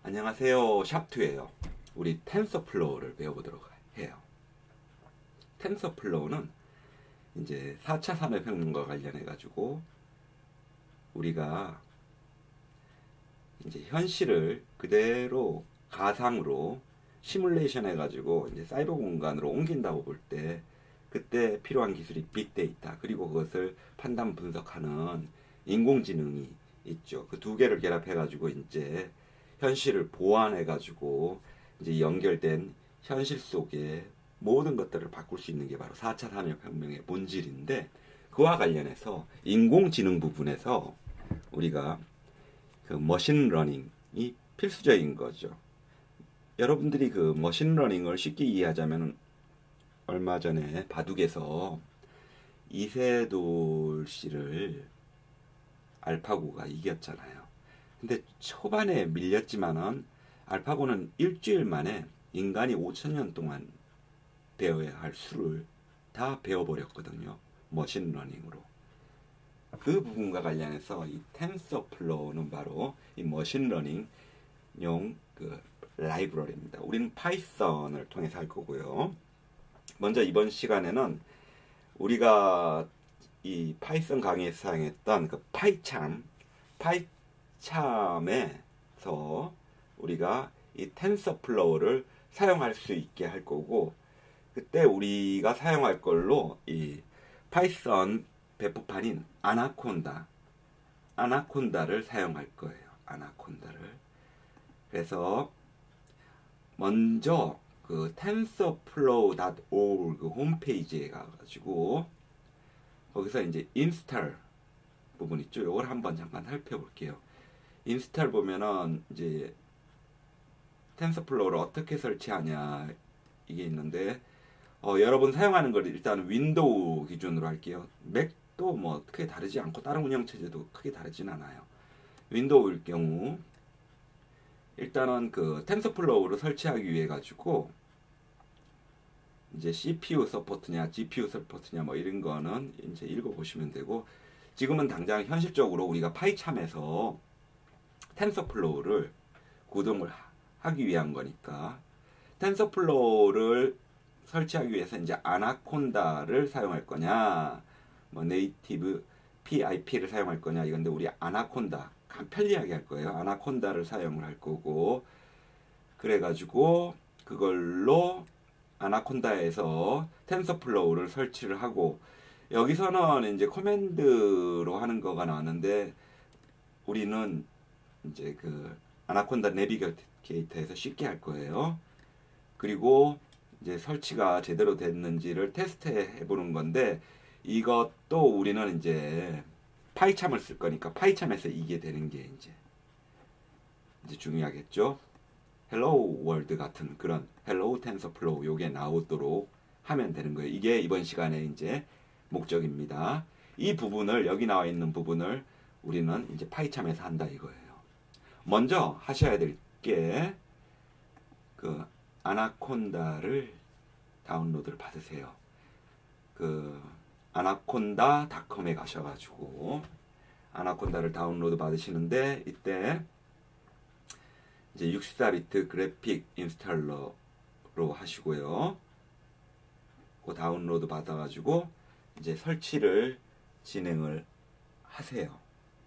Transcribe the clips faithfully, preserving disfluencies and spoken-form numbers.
안녕하세요. 샵투예요. 우리 텐서플로우를 배워보도록 해요. 텐서플로우는 이제 사 차 산업혁명과 관련해 가지고 우리가 이제 현실을 그대로 가상으로 시뮬레이션 해가지고 이제 사이버 공간으로 옮긴다고 볼 때 그때 필요한 기술이 빅데이터 그리고 그것을 판단 분석하는 인공지능이 있죠. 그 두 개를 결합해가지고 이제 현실을 보완해가지고 이제 연결된 현실 속에 모든 것들을 바꿀 수 있는 게 바로 사 차 산업혁명의 본질인데, 그와 관련해서 인공지능 부분에서 우리가 그 머신러닝이 필수적인 거죠. 여러분들이 그 머신러닝을 쉽게 이해하자면 얼마 전에 바둑에서 이세돌 씨를 알파고가 이겼잖아요. 근데 초반에 밀렸지만은 알파고는 일주일 만에 인간이 오천 년 동안 배워야 할 수를 다 배워버렸거든요. 머신러닝으로. 그 부분과 관련해서 이 텐서플로우는 바로 이 머신러닝용 그 라이브러리입니다. 우리는 파이썬을 통해서 할 거고요. 먼저 이번 시간에는 우리가 이 파이썬 강의에서 사용했던 그 파이참, 파이참에서 우리가 이 텐서플로우를 사용할 수 있게 할 거고, 그때 우리가 사용할 걸로 이 파이썬 배포판인 아나콘다, 아나콘다를 사용할 거예요. 아나콘다를. 그래서 먼저 그 텐서플로우 닷 오르그 홈페이지에 가가지고 거기서 이제 인스톨 부분 있죠. 이걸 한번 잠깐 살펴볼게요. 인스톨 보면은 이제 텐서플로우를 어떻게 설치하냐 이게 있는데, 어, 여러분 사용하는 걸 일단 윈도우 기준으로 할게요. 맥도 뭐 크게 다르지 않고 다른 운영체제도 크게 다르진 않아요. 윈도우일 경우 일단은 그 텐서플로우를 설치하기 위해 가지고 이제 씨피유 서포트냐 지피유 서포트냐 뭐 이런 거는 이제 읽어보시면 되고, 지금은 당장 현실적으로 우리가 파이참에서 텐서플로우를 구동을 하기 위한 거니까 텐서플로우를 설치하기 위해서 이제 아나콘다를 사용할 거냐, 뭐 네이티브 피아이피를 사용할 거냐 이건데, 우리 아나콘다 간 편리하게 할 거예요. 아나콘다를 사용을 할 거고, 그래가지고 그걸로 아나콘다에서 텐서플로우를 설치를 하고, 여기서는 이제 커맨드로 하는 거가 나왔는데 우리는 이제 그 아나콘다 내비게이터에서 쉽게 할 거예요. 그리고 이제 설치가 제대로 됐는지를 테스트해 보는 건데, 이것도 우리는 이제 파이참을 쓸 거니까 파이참에서 이게 되는 게 이제 이제 중요하겠죠. 헬로우 월드 같은 그런 헬로우 텐서플로우 요게 나오도록 하면 되는 거예요. 이게 이번 시간에 이제 목적입니다. 이 부분을, 여기 나와 있는 부분을 우리는 이제 파이참에서 한다 이거예요. 먼저 하셔야 될 게 그 아나콘다를 다운로드를 받으세요. 그 아나콘다 닷컴에 가셔가지고 아나콘다를 다운로드 받으시는데, 이때 이제 육십사 비트 그래픽 인스톨러로 하시고요. 그 다운로드 받아가지고 이제 설치를 진행을 하세요.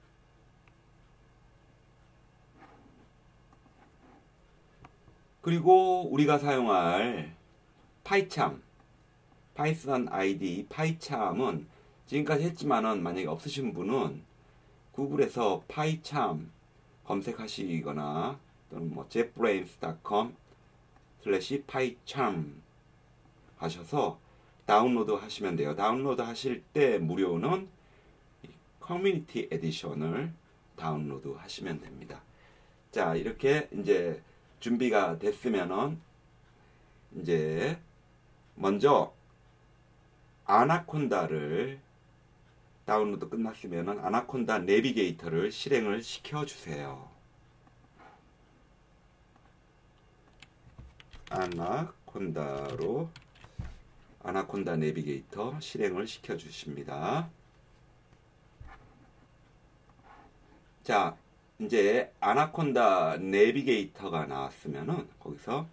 그리고 우리가 사용할 파이참, 파이썬 아이디 파이참은 지금까지 했지만은 만약에 없으신 분은 구글에서 파이참 검색하시거나 또는 뭐 jetbrains 닷컴 슬래시 파이참 하셔서 다운로드 하시면 돼요. 다운로드 하실 때 무료는 커뮤니티 에디션을 다운로드 하시면 됩니다. 자, 이렇게 이제 준비가 됐으면은 이제 먼저 아나콘다를 다운로드 끝났으면은 아나콘다 내비게이터를 실행을 시켜 주세요. 아나콘다로 아나콘다 내비게이터 실행을 시켜 주십니다. 자, 이제 아나콘다 내비게이터가 나왔으면은 거기서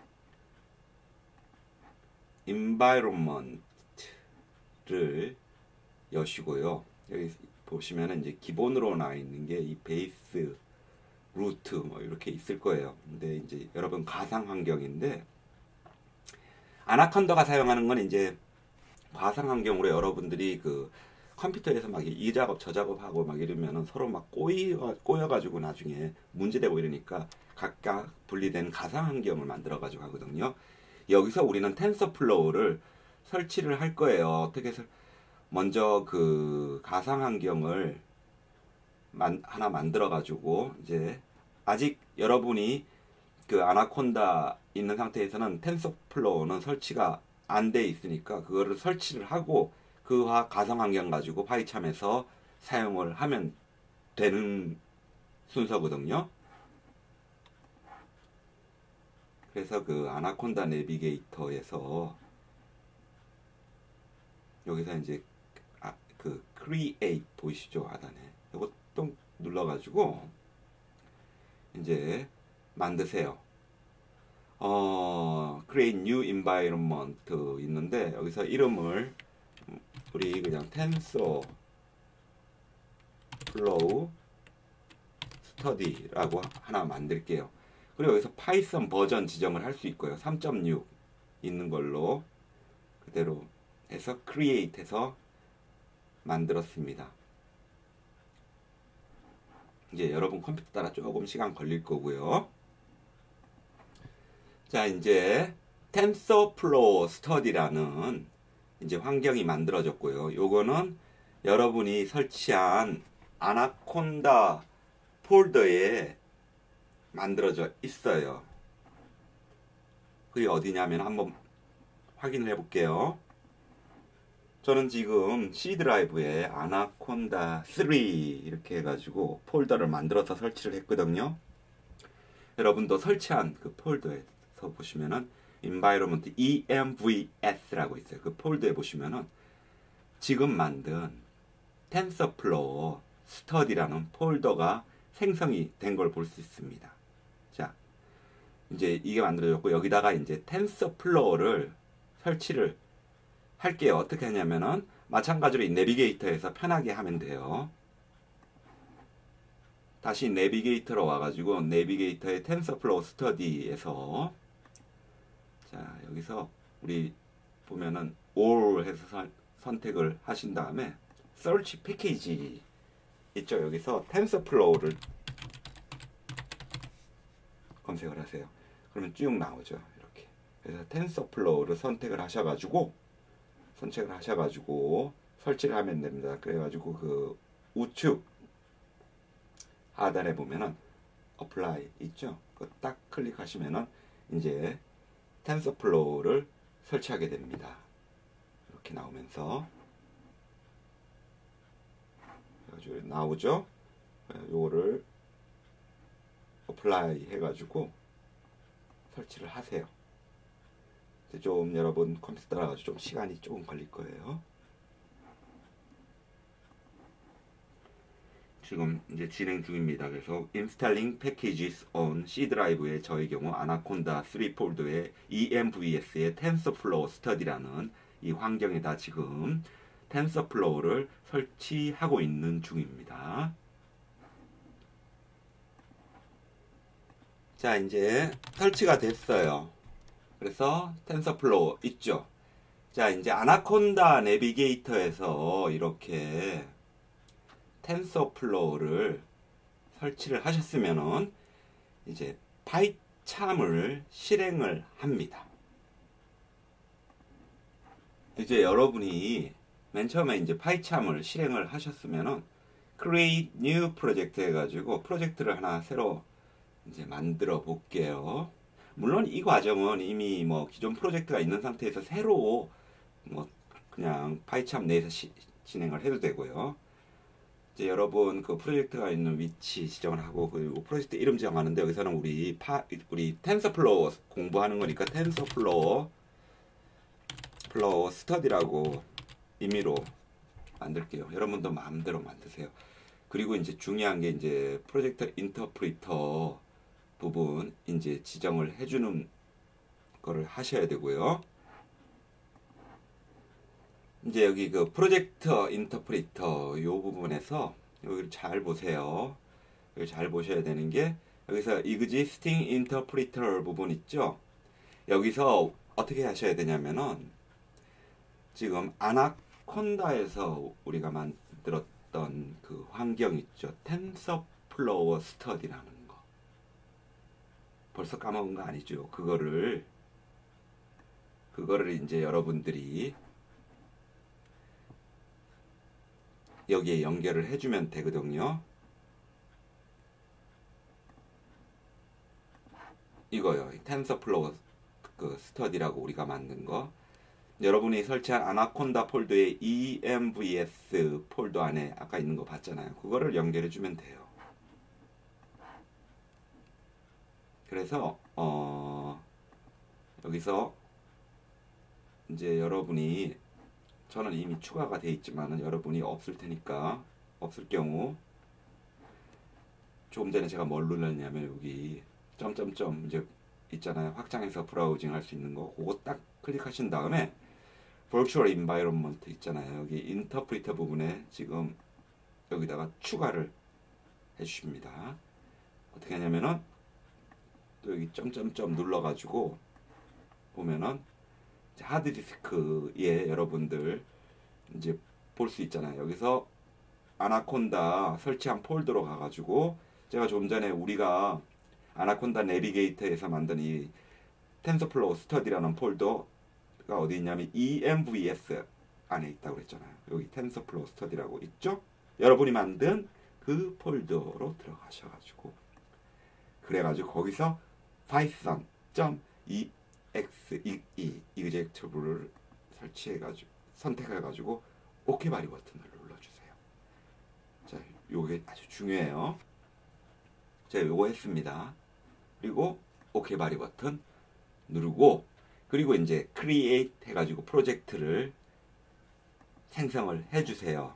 environment를 여시고요. 여기 보시면은 이제 기본으로 나와 있는 게 이 베이스, 루트 뭐 이렇게 있을 거예요. 근데 이제 여러분 가상 환경인데 아나콘다가 사용하는 건 이제 가상 환경으로 여러분들이 그 컴퓨터에서 막 이 작업 저 작업하고 막 이러면은 서로 막 꼬여 꼬여가지고 나중에 문제되고 이러니까 각각 분리된 가상 환경을 만들어 가지고 하거든요. 여기서 우리는 텐서플로우를 설치를 할 거예요. 어떻게 해서 먼저 그 가상 환경을 만, 하나 만들어 가지고 이제 아직 여러분이 그 아나콘다 있는 상태에서는 텐서플로우는 설치가 안 돼 있으니까 그거를 설치를 하고 그 가상 환경 가지고 파이참에서 사용을 하면 되는 순서거든요. 그래서 그 아나콘다 내비게이터에서 여기서 이제 아, 그 create 보이시죠? 하단에 이거 또 눌러가지고 이제 만드세요. 어, create new environment 있는데 여기서 이름을 우리 그냥 텐서플로우 스터디라고 하나 만들게요. 그리고 여기서 파이썬 버전 지정을 할 수 있고요. 삼 점 육 있는 걸로 그대로 해서 create 해서 만들었습니다. 이제 여러분 컴퓨터 따라 조금 시간 걸릴 거고요. 자, 이제 텐서플로우 스터디라는 이제 환경이 만들어졌고요. 요거는 여러분이 설치한 아나콘다 폴더에 만들어져 있어요. 그게 어디냐면 한번 확인을 해볼게요. 저는 지금 C 드라이브에 아나콘다 쓰리 이렇게 해가지고 폴더를 만들어서 설치를 했거든요. 여러분도 설치한 그 폴더에서 보시면은 environment envs라고 있어요. 그 폴더에 보시면은 지금 만든 텐서플로우 스터디라는 폴더가 생성이 된 걸 볼 수 있습니다. 자, 이제 이게 만들어졌고 여기다가 이제 텐서플로우를 설치를 할게요. 어떻게 하냐면은 마찬가지로 이 내비게이터에서 편하게 하면 돼요. 다시 내비게이터로 와가지고 내비게이터의 텐서플로우 스터디에서 자, 여기서 우리 보면은 all 해서 선, 선택을 하신 다음에 search 패키지 있죠. 여기서 텐서플로우를 검색을 하세요. 그러면 쭉 나오죠. 이렇게. 그래서 텐서플로우를 선택을 하셔가지고 선택을 하셔가지고 설치를 하면 됩니다. 그래가지고 그 우측 하단에 보면은 apply 있죠. 그 딱 클릭하시면은 이제 텐서플로우를 설치하게 됩니다. 이렇게 나오면서 나오죠. 요거를 apply 해가지고 설치를 하세요. 좀 여러분 컴퓨터 따라가지고 좀 시간이 조금 걸릴 거예요. 지금 이제 진행 중입니다. 그래서 installing packages on C 드라이브의 저의 경우 아나콘다 쓰리 폴더의 envs의 텐서플로우 스터디라는 이 환경에다 지금 텐서플로우를 설치하고 있는 중입니다. 자, 이제 설치가 됐어요. 그래서 텐서플로우 있죠. 자, 이제 아나콘다 내비게이터에서 이렇게 텐서플로우를 설치를 하셨으면은 이제 파이참을 실행을 합니다. 이제 여러분이 맨 처음에 이제 파이참을 실행을 하셨으면은 create new project 해가지고 프로젝트를 하나 새로 이제 만들어 볼게요. 물론 이 과정은 이미 뭐 기존 프로젝트가 있는 상태에서 새로 뭐 그냥 파이참 내에서 시, 진행을 해도 되고요. 이제 여러분 그 프로젝트가 있는 위치 지정을 하고 그리고 프로젝트 이름 지정하는데 여기서는 우리 파 우리 텐서플로우 공부하는 거니까 텐서플로우 플로우 스터디라고 임의로 만들게요. 여러분도 마음대로 만드세요. 그리고 이제 중요한 게 이제 프로젝트 인터프리터 부분 이제 지정을 해주는 거를 하셔야 되고요. 이제 여기 그 프로젝트 인터프리터 요 부분에서 여기를 잘 보세요. 여기 잘 보셔야 되는 게 여기서 existing interpreter 부분 있죠. 여기서 어떻게 하셔야 되냐면은 지금 아나콘다에서 우리가 만들었던 그 환경 있죠. 텐서플로우 스터디라는 거. 벌써 까먹은 거 아니죠. 그거를 그거를 이제 여러분들이 여기에 연결을 해주면 되거든요. 이거요. 텐서플로우 그 스터디라고 우리가 만든 거. 여러분이 설치한 아나콘다 폴더의 이엠브이에스 폴더 안에 아까 있는 거 봤잖아요. 그거를 연결해 주면 돼요. 그래서 어 여기서 이제 여러분이 저는 이미 추가가 돼 있지만은 여러분이 없을 테니까 없을 경우 조금 전에 제가 뭘 눌렀냐면 여기 점점점 이제 있잖아요. 확장해서 브라우징 할 수 있는 거. 그거 딱 클릭하신 다음에 Virtual Environment 있잖아요. 여기 인터프리터 부분에 지금 여기다가 추가를 해주십니다. 어떻게 하냐면은 또 여기 점점점 눌러가지고 보면은 하드디스크에 여러분들 이제 볼 수 있잖아요. 여기서 아나콘다 설치한 폴더로 가가지고 제가 좀 전에 우리가 아나콘다 내비게이터에서 만든 이 텐서플로우 스터디라는 폴더가 어디 있냐면 이엠브이에스 안에 있다고 그랬잖아요. 여기 텐서플로우 스터디라고 있죠? 여러분이 만든 그 폴더로 들어가셔가지고 그래가지고 거기서 python.exe 이그젝티브를 설치해가지고 선택해가지고 OK 바리 버튼을 눌러주세요. 자, 요게 아주 중요해요. 제가 요거 했습니다. 그리고 OK 바리 버튼 누르고 그리고 이제 create 해가지고 프로젝트를 생성을 해주세요.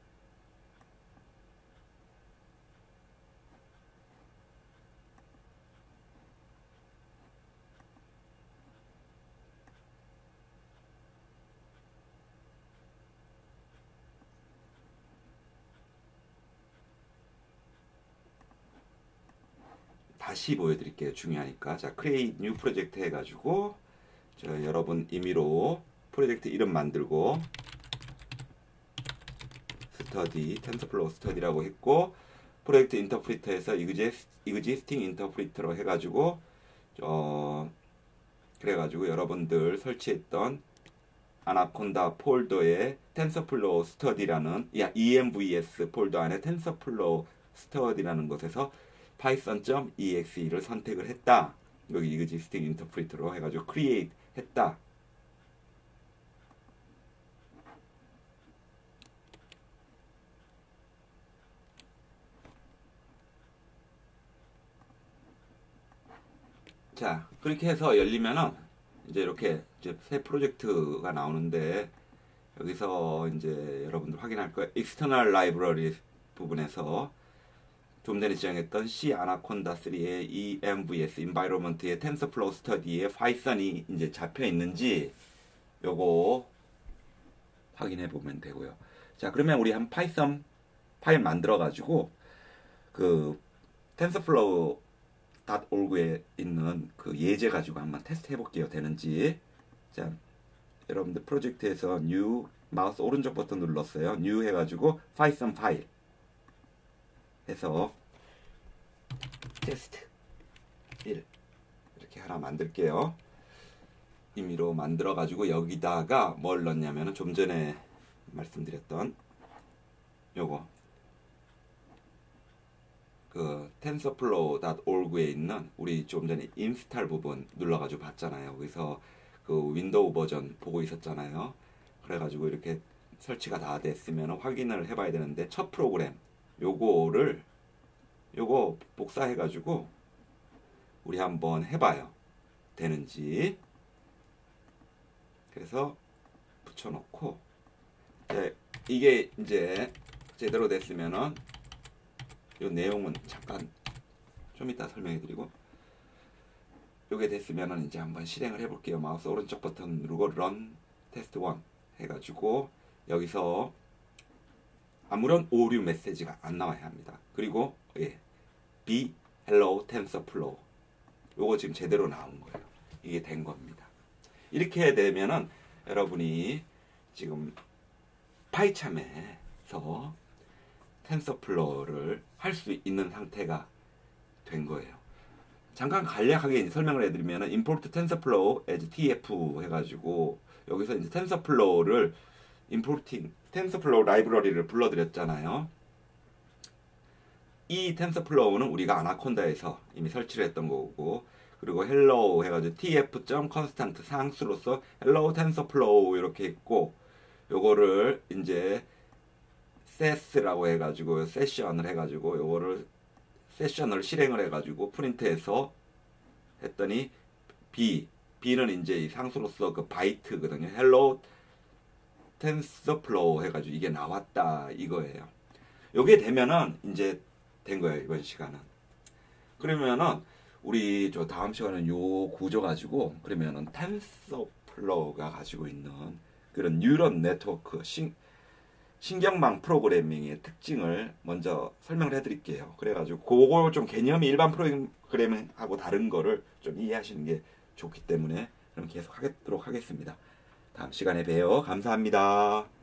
다시 보여드릴게요. 중요하니까. 자, create new project 해가지고 저 여러분 임의로 프로젝트 이름 만들고 스터디, 텐서플로우 스터디라고 했고 프로젝트 인터프리터에서 existing interpreter로 해가지고 어 그래가지고 여러분들 설치했던 아나콘다 폴더에 텐서플로우 스터디라는 야 이엠브이에스 폴더 안에 텐서플로우 스터디라는 곳에서 python.exe를 선택을 했다. 여기 existing interpreter로 해가지고 create 했다. 자, 그렇게 해서 열리면은 이제 이렇게 이제 새 프로젝트가 나오는데 여기서 이제 여러분들 확인할 거예요. external library 부분에서 좀 전에 지정했던 C 아나콘다 쓰리의 이엠브이에스 environment의 TensorFlow Study의 파이썬이 이제 잡혀 있는지 요거 확인해 보면 되고요. 자, 그러면 우리 한 파이썬 파일 만들어 가지고 그 텐서플로우 닷 올그에 있는 그 예제 가지고 한번 테스트 해 볼게요. 되는지. 자, 여러분들 프로젝트에서 new 마우스 오른쪽 버튼 눌렀어요. new 해 가지고 파이썬 파일 해서 테스트 일 이렇게 하나 만들게요. 임의로 만들어 가지고 여기다가 뭘 넣냐면은 좀 전에 말씀드렸던 요거 그 텐서플로우 닷 올그에 있는 우리 좀 전에 인스탈 부분 눌러가지고 봤잖아요. 그래서 그 윈도우 버전 보고 있었잖아요. 그래가지고 이렇게 설치가 다 됐으면 확인을 해봐야 되는데 첫 프로그램 요거를 요거 복사해가지고 우리 한번 해봐요. 되는지. 그래서 붙여놓고 이제 이게 이제 제대로 됐으면은 이 내용은 잠깐 좀 이따 설명해 드리고, 요게 됐으면은 이제 한번 실행을 해 볼게요. 마우스 오른쪽 버튼 누르고 run test 일 해가지고 여기서 아무런 오류 메시지가 안 나와야 합니다. 그리고 예, B hello TensorFlow 요거 지금 제대로 나온 거예요. 이게 된 겁니다. 이렇게 되면은 여러분이 지금 파이참에서 텐서플로우를 할 수 있는 상태가 된 거예요. 잠깐 간략하게 설명을 해드리면 import TensorFlow as tf 해가지고 여기서 이제 TensorFlow를 importing TensorFlow 라이브러리를 불러드렸잖아요. 이 TensorFlow는 우리가 아나콘다에서 이미 설치를 했던 거고, 그리고 hello 해가지고 tf.constant 상수로서 hello TensorFlow 이렇게 있고, 요거를 이제 set라고 해가지고 세션을 해가지고 요거를 세션을 실행을 해가지고 프린트해서 했더니 b b는 이제 이 상수로서 그 바이트거든요. hello TensorFlow 해가지고 이게 나왔다 이거예요. 요게 되면은 이제 된 거예요, 이번 시간은. 그러면은 우리 저 다음 시간은 요 구조 가지고 그러면은 TensorFlow가 가지고 있는 그런 뉴런 네트워크 신, 신경망 프로그래밍의 특징을 먼저 설명을 해드릴게요. 그래가지고 그걸 좀 개념이 일반 프로그래밍하고 다른 거를 좀 이해하시는 게 좋기 때문에 그럼 계속 하도록 하겠습니다. 다음 시간에 봬요. 감사합니다.